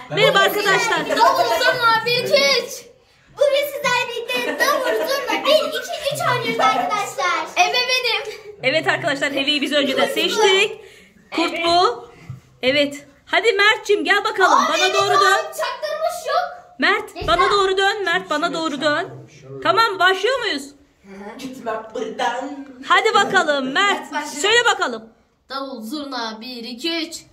Merhaba arkadaşlar. Davul zurna 1 2 3. Bugün sizlerle birlikte davul zurna 1 2 3 oynuyoruz arkadaşlar. Benim. Evet arkadaşlar, Heve'yi biz önceden seçtik. Kurt bu. Evet. Hadi Mert'cim gel bakalım. Bana doğru dön. Çaktırmış yok. Mert bana doğru dön. Mert bana doğru dön. Tamam, başlıyor muyuz? Gitme buradan. Hadi bakalım Mert. Söyle bakalım. Davul zurna 1 2 3.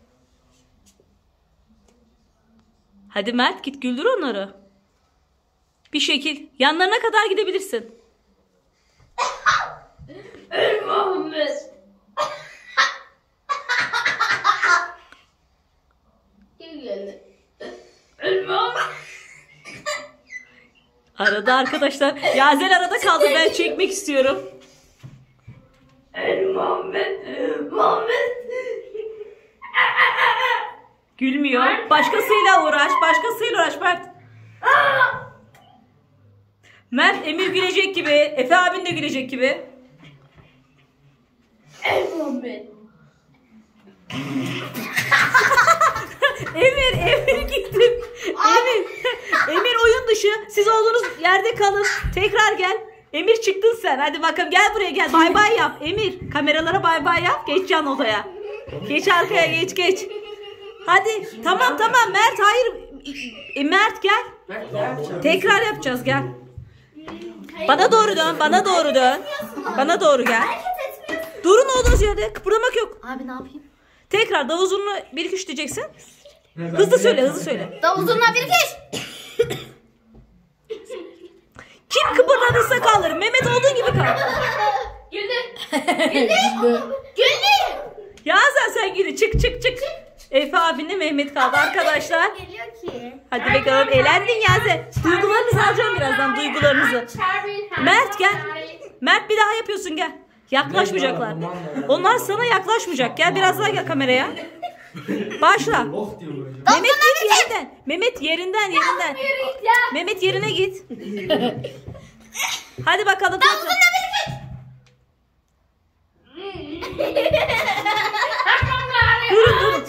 Hadi Mert, git güldür onları. Bir şekil yanlarına kadar gidebilirsin. Muhammed. Gel geldi. Arada arkadaşlar. Yazel arada kaldı. Ben çekmek istiyorum. Muhammed. Gülmüyor. Başkasıyla uğraş. Başkasıyla uğraş Mert. Mert, Emir gülecek gibi. Efe abin de gülecek gibi. Muhammed. Emir gitti. Emir oyun dışı. Siz olduğunuz yerde kalın. Tekrar gel. Emir, çıktın sen. Hadi bakalım, gel buraya gel. Bay bay yap. Emir, kameralara bay bay yap. Geç can odaya. Geç arkaya, geç. Hadi. Tamam Mert, hayır. Mert gel. Tekrar yapacağız, gel. Bana doğru dön. Bana doğru gel. Durun olduğunuz yerde. Kıpırdamak yok. Abi ne yapayım? Tekrar davul zurna 1 2 3 diyeceksin. Hızlı söyle. Davul zurna 1 2 3. Kim kıpırdanırsa kalır. Mehmet olduğun gibi kal. Güldü. Yazen sen gidi. Çık. Efe abinle Mehmet kaldı arkadaşlar. Geliyor ki. Hadi bakalım, eğlendin Yazen. Duygularınızı alacağım birazdan, duygularınızı. Mert gel. Mert, bir daha yapıyorsun, gel. Yaklaşmayacaklar. Onlar sana yaklaşmayacak. Gel biraz daha, gel kameraya. Başla. Mehmet git yerinden. Mehmet yerinden. Mehmet yerine git. Hadi bakalım. Durun.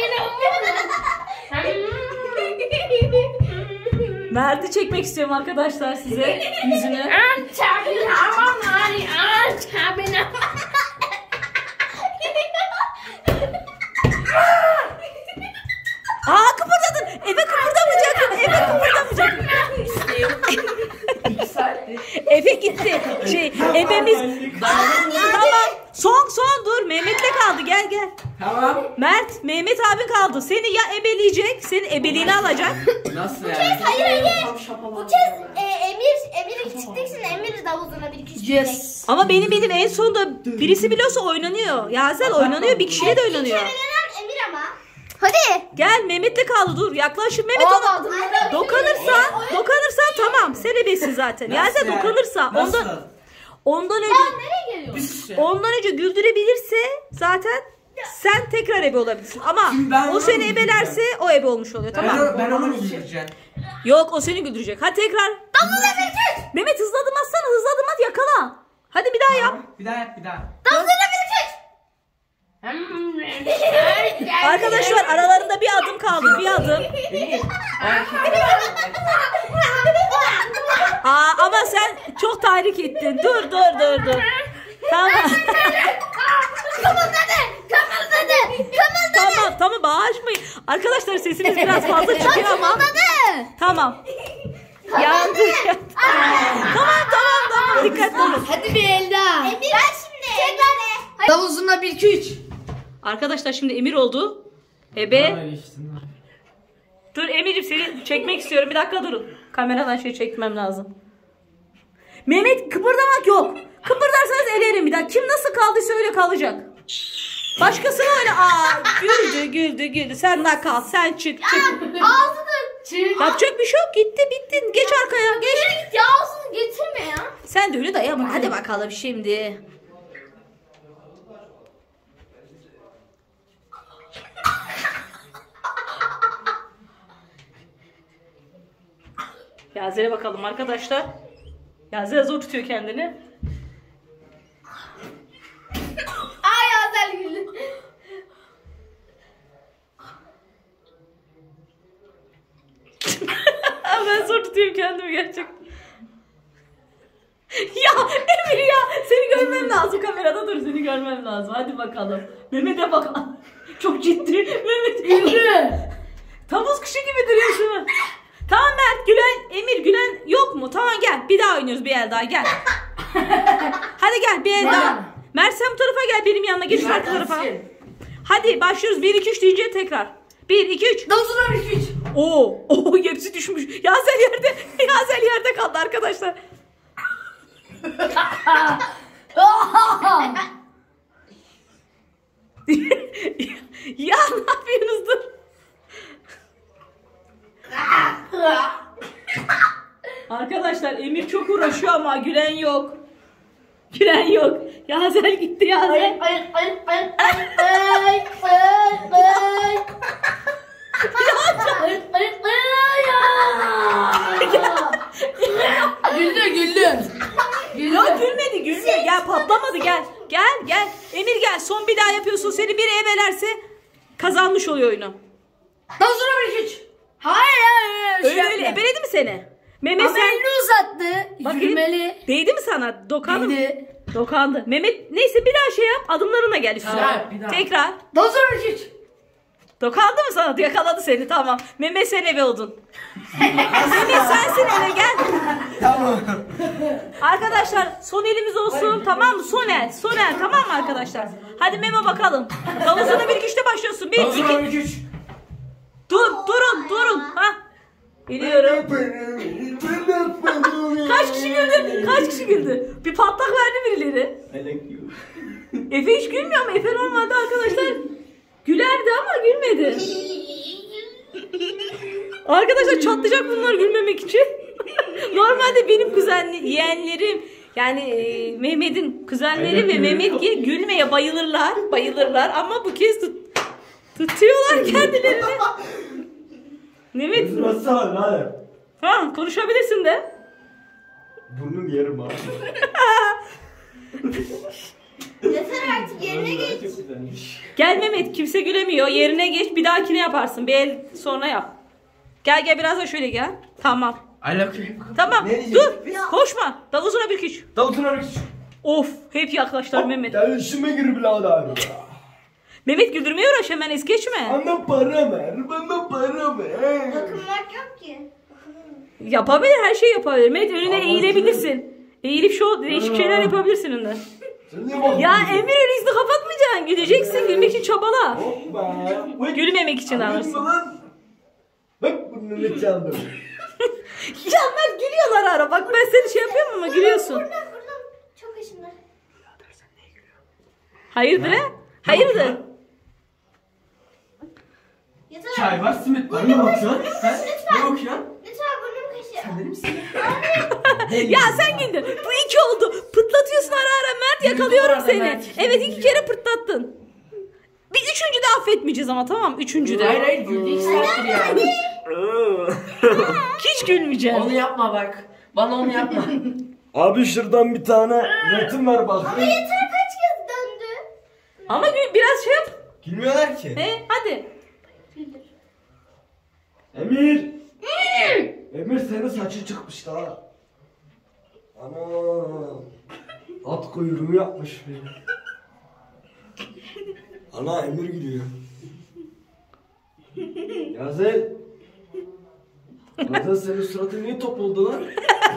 Mert'i çekmek istiyorum arkadaşlar size. Yüzünü. Kıpırdadın. Efe kıpırdamayacaktın. Efe gitti. Ebemiz. Tamam. Son dur. Mehmet'le kaldı. Gel. Tamam. Mert, Mehmet abin kaldı. Seni ya ebeleyecek, senin ebeliğini alacak. Nasıl yani? Hayır. Bu kez Emir çıktığı için Emir davul zurna 1 2 3. Yes. Ama benim bildiğim en sonunda birisi biliyorsa oynanıyor. Yazel oynanıyor, bir kişiyle de oynanıyor. Elenen Emir ama. Hadi. Gel, Mehmet'le kaldı, dur. Yaklaşın Mehmet ona. Dokanırsan tamam. Sen ebesin zaten. Yazel dokanırsa ondan önce güldürebilirse zaten sen tekrar ebe olabilirsin. Ama o seni ebelerse o ebe olmuş oluyor, tamam. Ben onu güldüreceğim. Yok, o seni güldürecek. Hadi tekrar. Mehmet, hızlı adım at, yakala. Hadi bir daha yap. Bir daha yap. Arkadaşlar, aralarında bir adım kaldı. Bir adım. Ama sen çok tahrik ettin. Dur. Tamam. Tamam, bağırmayın. Arkadaşlar, sesimiz biraz fazla çıkıyor ama. Tamam. Yandı. Tamam. Dikkatli olun. Hadi bir el daha. Emir ben şimdi. Davul zurna 1 2 3. Arkadaşlar, şimdi Emir oldu. Ebe. Dur Emir'im, seni çekmek istiyorum. Bir dakika durun. Kameradan çekmem lazım. Mehmet, kıpırdamak yok. Kıpırdarsanız elerim bir daha. Kim nasıl kaldıysa öyle kalacak. Başkasına öyle. Güldü. Sen daha kal. Sen çık. Ağzını. Yapacak bir şey yok. Bittin. Geç arkaya. Geç. Ya ağzını getirme ya. Sen de öyle dayama. Hadi bakalım şimdi. Yazel'e bakalım arkadaşlar. Yazel zor tutuyor kendini. ben zor tutuyorum kendimi gerçekten. Ya Emir ya, seni görmem lazım, kamerada dur, seni görmem lazım. Hadi bakalım. Mehmet'e bak. Çok ciddi. Mehmet güldü. Tavus kuşu gibi duruyor şunu. Tamam Mert, gülen, Emir gülen yok mu? Tamam gel, bir daha oynuyoruz, bir el daha gel. Hadi gel, bir el daha. Mert sen bu tarafa gel, benim yanıma geç, farklı tarafa. Hadi başlıyoruz, 1 2 3 deyince tekrar. 1 2 3. Davul zurna 1 2 3. Oo, hepsi düşmüş. Yazel yerde kaldı arkadaşlar. Ya ne yapıyorsunuz, dur. Arkadaşlar Emir çok uğraşıyor ama gülen yok. Gülen yok. Yazel gitti Yazel. Güldü. Yok gülmedi. Gel patlamadı gel. Gel. Emir gel. Son bir daha yapıyorsun. Seni biri ebelerse kazanmış oluyor oyunu. Davul zurna 1 2 3. Hayır. Öyle ebeledi mi seni? Mehmet Ama elini uzattı. Bakayım. Yürümeli. Değdi mi sana? Dokandı mı? Değdi. Dokandı. Mehmet neyse bir daha şey yap. Adımlarına gel üstüne. Tamam, bir daha. Tekrar. Davul zurna 1 2 3. Dokandı mı sana? Yakaladı seni, tamam. Mehmet sen ebe oldun. Mehmet sensin ebe, gel. Tamam. Arkadaşlar son elimiz olsun, tamam mı? Son el tamam mı arkadaşlar? Hadi Memo bakalım. Davuzuna 1 2 3'te başlıyorsun. 1 Davul zurna 1 2 2 3. Durun. Ha. Biliyorum. Kaç kişi güldü? Bir patlak verdi birileri. Efe hiç gülmüyor ama Efe normalde arkadaşlar gülerdi ama gülmedi. Arkadaşlar çatlayacak bunlar gülmemek için. Normalde benim yeğenlerim yani Mehmet'in kuzenleri ve Mehmet gülmeye bayılırlar ama bu kez tutuyorlar kendilerini. Mehmet. Nasıl lan? Ha, konuşabilirsin de. Burnum yerim abi. Yeter artık, yerine geç. Gel Mehmet, kimse gülemiyor. Yerine geç, bir dahakine yaparsın. Bir el sonra yap. Gel biraz da şöyle gel. Tamam. Tamam. Ne Dur. diyeceksin? Koşma. Davuzuna bir küç. Davul zurna 1 2 3. Of, hep yaklaştılar Mehmet. Gel işime gir birader. Mehmet güldürmeye uğraş, hemen es geçme. Bana para ver. Dokunmak yok ki. Yapabilir, her şey yapabilir. Mehmet önüne eğilebilirsin. Eğilip şu değişik şeyler yapabilirsin önüne. Sen niye bakıyorsun? Ya Emir öyle izni kapatmayacaksın. Güleceksin, gülmek için çabala. Hoppa. Gülmemek için alırsın. Bak burnunu çaldım. Ya Mert gülüyorlar ara. Bak ben seni şey yapıyorum ama gülüyorsun. Burnum çok aşındı. Hayırdır he? Hayırdır? Yeter Çay artık. var, simit var. Ne bakıyorsun? Lütfen. Ne bakıyorsun? Lütfen burnum kaşıyor. Sen deli misin? Ya sen güldün. Bu 2 oldu. Pırtlatıyorsun ara Mert, yakalıyorum Güldüm seni. bu arada Mert. Evet 2 kere pırtlattın. Bir 3. de affetmeyeceğiz ama, tamam 3. de. Hayır güldü 2 saattir ya. Hiç gülmeyeceğim. Onu yapma bak. Bana onu yapma. Abi şuradan bir tane resim ver bak. Ama yeter, kaç kez döndü. Ama biraz şey yap. Gülmüyorlar ki. Hadi. Emir. Emir senin saçı çıkmış daha. Ana. At kuyruğu yapmış beni. Ana Emir gülüyor. Yazel. Yazel senin suratın niye top oldu lan?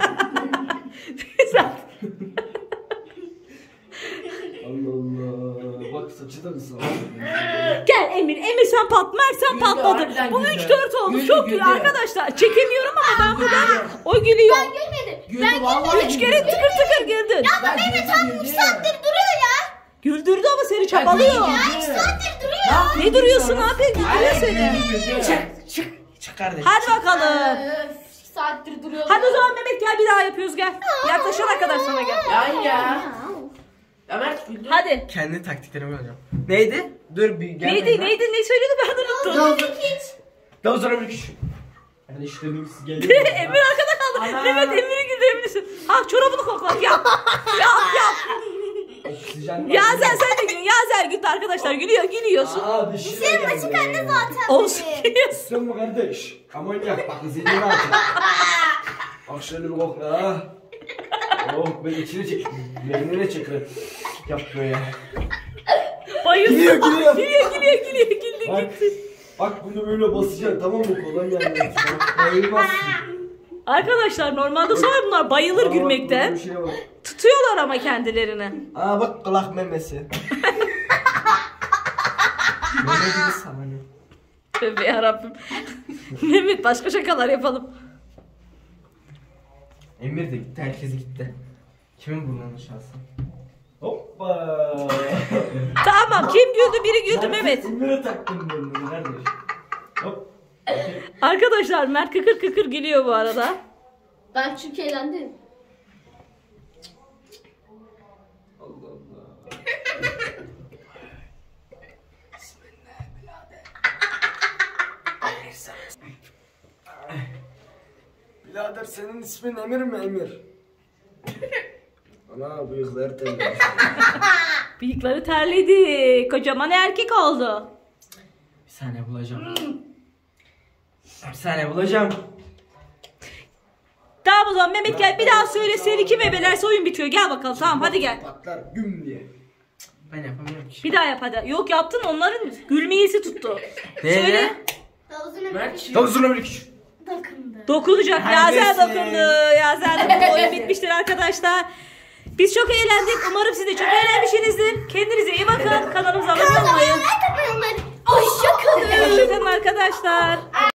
Allah Allah. Bak saçı da kısa. Gel Emir sen sen Güldü, patladın. harbiden Bu güldü. 3-4 oldu. Güldü, Çok iyi güldü. arkadaşlar. Çekemiyorum ama ben buradan o gülüyor. Ben gülmedim. Güldü vallahi. 3 kere tıkır tıkır güldün. Ama Mehmet tam 3 saattir duruyor ya. Güldürdü ama seni çabalıyor. güldü. Ya 3 saattir duruyor. Ne duruyorsun abi? Güldürüyor seni. Çık kardeşim. Hadi bakalım. 2 saattir duruyor. Hadi o zaman Mehmet gel, bir daha yapıyoruz gel. Yaklaşana kadar sana gel. Ya. Ya Mert güldü. Hadi. Kendi taktiklerimi yapacağım. Neydi? Dur bir gel. Neydi ne söylüyordu ben de unuttum. Hiç. Daha sonra bir kişi. Yani işte siz geliyor. Emir arkada kaldı. Ana. Mehmet Emir'i güldürebilirsin. Ha çorabını koklat yap. Yap. Oksijen Ya sen de gül. Yazel güldü arkadaşlar. Gülüyorsun. Aa bir şey Senin geldi. açık anne zaten. Olsun. Gülüyorsun. Sen mi kardeş? Aman yak bak zihnini aç. Bak şöyle bir kokla ha. Oh ben içine çek. Beynine çek lan. Yap böyle. Bayıldı. Gülüyor. Güldü Bak, gitti. bak bunu böyle basacaksın tamam mı? Kolay yani. Bayılmazsın. Arkadaşlar normalde sonra bunlar bayılır Aa, gülmekten. böyle bir şey var. Tutuyorlar ama kendilerini. Aa bak kulak memesi. Meme gibi sana ne? Tövbe yarabbim. Mehmet başka şakalar yapalım. Emir de gitti, herkes gitti. Kimin burnunu şahsen? Hoppa. Tamam kim güldü biri güldü Mehmet. Emir'e taktım bunu kardeş. Hop. Arkadaşlar Mert kıkır kıkır gülüyor bu arada. Ben çünkü eğlendim. Allah Allah. Birader senin ismin Emir mi Emir? Ana bıyıkları terlemiş. Bıyıkları terledi. Kocaman erkek oldu. Bir saniye bulacağım. Bir saniye bulacağım. Tamam o zaman Mehmet gel bir daha söyle. Seni kim ebelerse oyun bitiyor. Gel bakalım tamam hadi gel. Patlar güm diye. Ben yapamıyorum ki. Bir daha yap hadi. Yok yaptın onların gülmeyesi tuttu. Söyle. Söyle. Davuzun Mert. Tavuzuna bir küçük. takımdı. Dokunacak. Neredesin? Yazel dokundu. Yazel dokundu. Oyun bitmiştir arkadaşlar. Biz çok eğlendik. Umarım siz de çok eğlenmişsinizdir. Kendinize iyi bakın. Kanalımıza abone olmayı. Hoşça kalın. Hoşçakalın arkadaşlar.